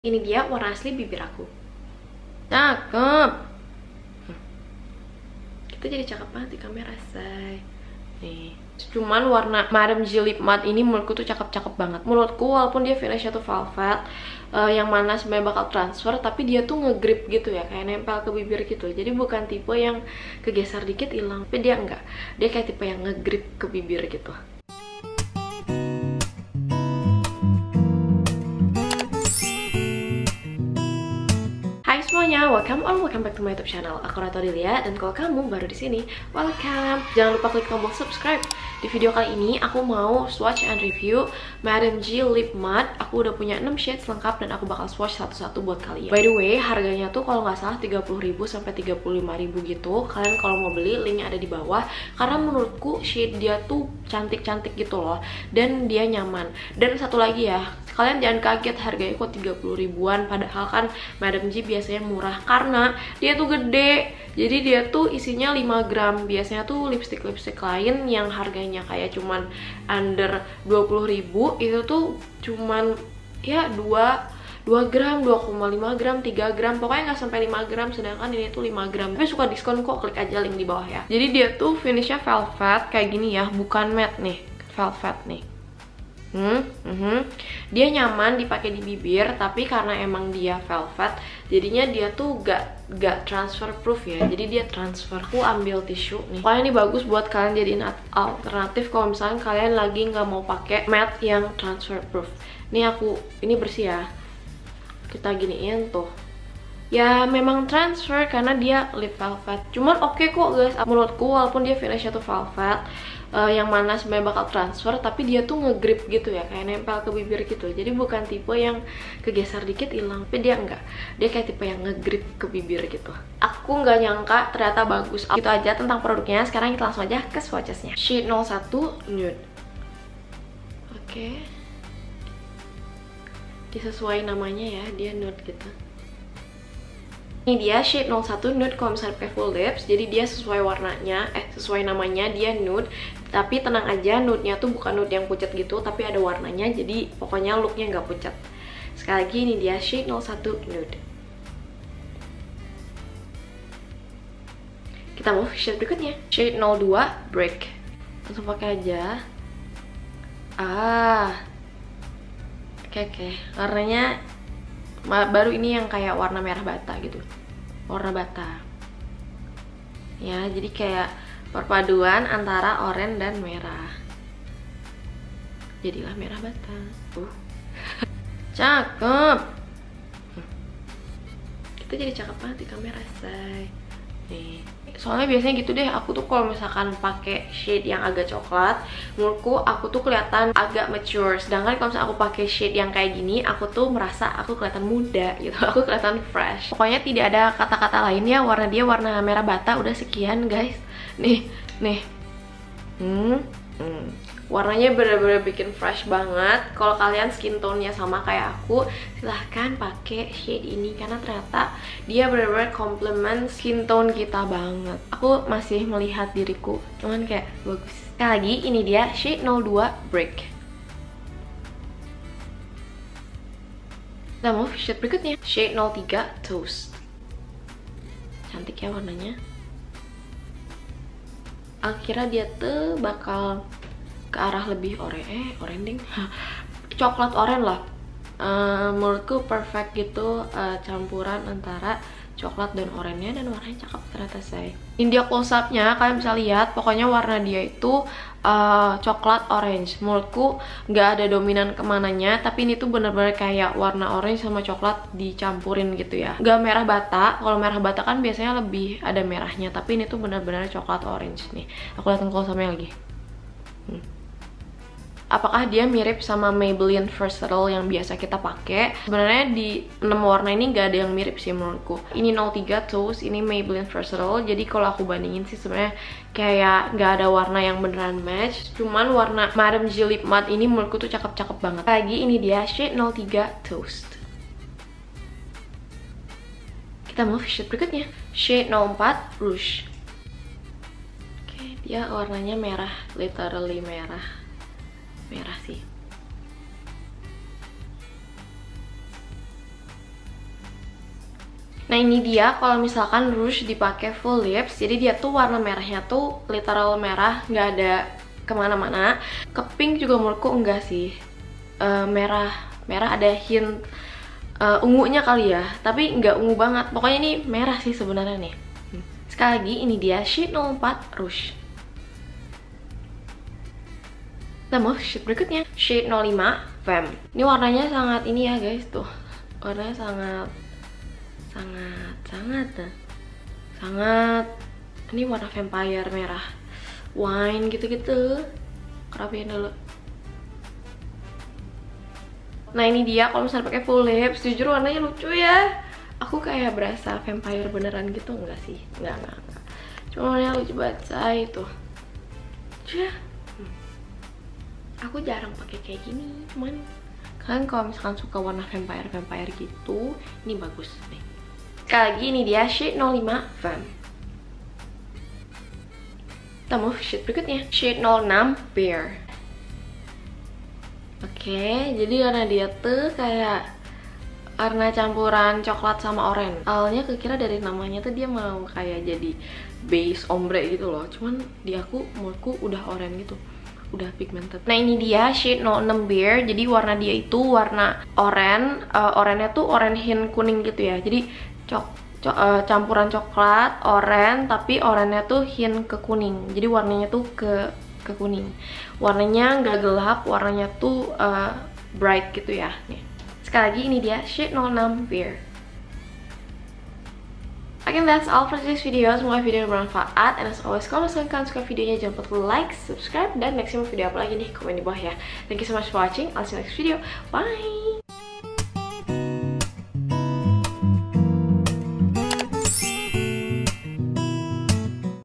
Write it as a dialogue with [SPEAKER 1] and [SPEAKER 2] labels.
[SPEAKER 1] Ini dia warna asli bibir aku. Cakep. Kita jadi cakep banget di kamera, say. Nih. Cuman warna Madame G Lip Matte ini menurutku tuh cakep-cakep banget. Menurutku walaupun dia finishnya tuh velvet, yang mana sebenarnya bakal transfer, tapi dia tuh ngegrip gitu ya, kayak nempel ke bibir gitu. Jadi bukan tipe yang kegeser dikit hilang, tapi dia enggak. Dia kayak tipe yang ngegrip ke bibir gitu. Hai semuanya, welcome back to my YouTube channel. Aku Ratu Delia, dan kalau kamu baru di sini, welcome. Jangan lupa klik tombol subscribe. Di video kali ini aku mau swatch and review Madame G Lip Matte. Aku udah punya 6 shades lengkap dan aku bakal swatch satu-satu buat kalian. By the way, harganya tuh kalau nggak salah 30.000 sampai 35.000 gitu. Kalian kalau mau beli, linknya ada di bawah. Karena menurutku shade dia tuh cantik-cantik gitu loh, dan dia nyaman. Dan satu lagi ya, kalian jangan kaget harganya kok 30 ribuan, padahal kan Madame G biasanya murah karena dia tuh gede. Jadi dia tuh isinya 5 gram. Biasanya tuh lipstick lain yang harganya kayak cuman under 20 ribu itu tuh cuman ya 2 gram, 2,5 gram, 3 gram, pokoknya nggak sampai 5 gram, sedangkan ini tuh 5 gram. Tapi suka diskon kok, klik aja link di bawah ya. Jadi dia tuh finishnya velvet kayak gini ya, bukan matte nih, velvet nih. Dia nyaman dipakai di bibir, tapi karena emang dia velvet, jadinya dia tuh gak transfer proof ya. Jadi dia transfer. Aku ambil tisu nih. Pokoknya ini bagus buat kalian jadiin alternatif kalau misalnya kalian lagi nggak mau pakai matte yang transfer proof. Nih ini bersih ya. Kita giniin tuh. Ya memang transfer karena dia lip velvet. Cuman oke kok guys, menurutku walaupun dia finishnya tuh velvet, yang mana sebenarnya bakal transfer, tapi dia tuh ngegrip gitu ya, kayak nempel ke bibir gitu. Jadi bukan tipe yang kegeser dikit hilang, tapi dia enggak. Dia kayak tipe yang ngegrip ke bibir gitu. Aku nggak nyangka ternyata bagus. Gitu aja tentang produknya. Sekarang kita langsung aja ke swatchesnya. Shade 01 nude. Oke. Disesuai namanya ya, dia nude gitu. Ini dia shade 01 nude kalau misalnya pakai full lips. Jadi dia sesuai warnanya, sesuai namanya, dia nude. Tapi tenang aja, nude-nya tuh bukan nude yang pucat gitu, tapi ada warnanya. Jadi pokoknya looknya nggak pucat. Sekali lagi, ini dia shade 01 nude. Kita mau shade berikutnya, shade 02 break. Langsung pakai aja. Oke. Warnanya baru ini yang kayak warna merah bata gitu, warna bata ya, jadi kayak perpaduan antara oranye dan merah, jadilah merah bata. Cakep. Kita jadi cakep banget di kamera, say. Nih, soalnya biasanya gitu deh, aku tuh kalau misalkan pakai shade yang agak coklat, menurutku aku tuh kelihatan agak mature. Sedangkan kalau misalkan aku pakai shade yang kayak gini, aku tuh merasa aku kelihatan muda gitu, aku kelihatan fresh. Pokoknya tidak ada kata-kata lain ya, warna dia warna merah bata. Udah sekian guys. Nih. Warnanya bener-bener bikin fresh banget. Kalau kalian skin tone-nya sama kayak aku, silahkan pakai shade ini karena ternyata dia bener-bener complement skin tone kita banget. Aku masih melihat diriku, cuman kayak bagus. Sekali lagi, ini dia shade 02 break. Kita mau shade berikutnya, shade 03 toast. Cantik ya warnanya. Aku kira dia tuh bakal ke arah lebih oranye coklat oranye lah. Menurutku perfect gitu, campuran antara coklat dan oranye, dan warnanya cakep ternyata, saya. Ini dia close up-nya, kalian bisa lihat. Pokoknya warna dia itu coklat orange. Menurutku nggak ada dominan kemananya, tapi ini tuh bener-bener kayak warna orange sama coklat dicampurin gitu ya. Nggak merah bata. Kalau merah bata kan biasanya lebih ada merahnya, tapi ini tuh bener-bener coklat orange nih. Aku liatin close up-nya lagi. Apakah dia mirip sama Maybelline Versatile yang biasa kita pakai? Sebenarnya di 6 warna ini nggak ada yang mirip sih menurutku. Ini 03 Toast, ini Maybelline Versatile. Jadi kalau aku bandingin sih sebenarnya kayak nggak ada warna yang beneran match. Cuman warna Madame G Lip Matte ini menurutku tuh cakep-cakep banget. Lagi ini dia shade 03 Toast. Kita mau shade berikutnya, shade 04 Rouge. Oke, dia warnanya merah, literally merah sih. Nah ini dia kalau misalkan rouge dipakai full lips, jadi dia tuh warna merahnya tuh literal merah, nggak ada kemana-mana. Ke pink juga menurutku enggak sih, merah ada hint ungunya kali ya, tapi nggak ungu banget. Pokoknya ini merah sih sebenarnya nih. Sekali lagi ini dia shade 04 rouge. Kita mau shade berikutnya, shade 05 Femme. Ini warnanya sangat ini ya guys, tuh warnanya sangat ini warna vampire merah wine gitu-gitu. Kerapiin dulu. Nah ini dia kalau misalnya pakai full lips, jujur warnanya lucu ya. Aku kayak berasa vampire beneran gitu. Enggak sih, enggak. Cuma warnanya lucu banget say tuh. Aku jarang pakai kayak gini, cuman kalian kalau misalkan suka warna vampire gitu, ini bagus nih. Sekali lagi ini dia shade 05 Femme. Kita mau shade berikutnya, shade 06 Bear. Oke, jadi karena dia tuh kayak warna campuran coklat sama oranye. Awalnya kekira dari namanya tuh dia mau kayak jadi base ombre gitu loh, cuman di aku menurutku udah oranye gitu, udah pigmented. Nah ini dia shade 06 Bear. Jadi warna dia itu warna oranye, oranye tuh oranye hint kuning gitu ya. Jadi campuran coklat, oranye, tapi oranye tuh hint ke kuning. Jadi warnanya tuh ke kuning. Warnanya nggak gelap, warnanya tuh bright gitu ya. Nih. Sekali lagi ini dia shade 06 Bear. Again, that's all for this video. Semoga video bermanfaat. And as always, kalau misalkan kalian suka videonya, jangan lupa like, subscribe, dan next video apa lagi nih, komen di bawah ya. Thank you so much for watching. I'll see you next video. Bye!